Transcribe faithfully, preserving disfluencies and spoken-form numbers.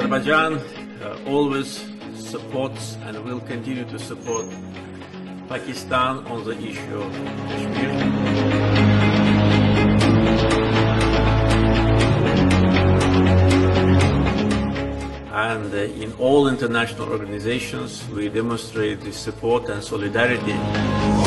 Azerbaijan uh, always supports and will continue to support Pakistan on the issue of Kashmir. And uh, in all international organizations, we demonstrate the support and solidarity